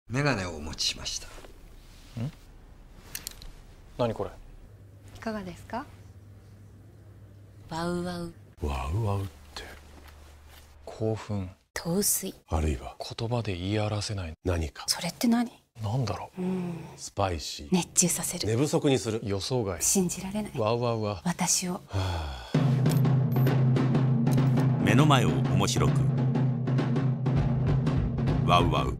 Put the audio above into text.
メガネをお持ちしました。 何これ。 いかがですか？ワウワウ。 ワウワウって興奮、 陶酔。 あるいは言葉で言い表せない何かそれって何？ なんだろう。 スパイシー、 熱中させ寝る。 不足にする。 予想外。 信じられない。 ワウワウは私を。 目の前を面白く。ワウワウ。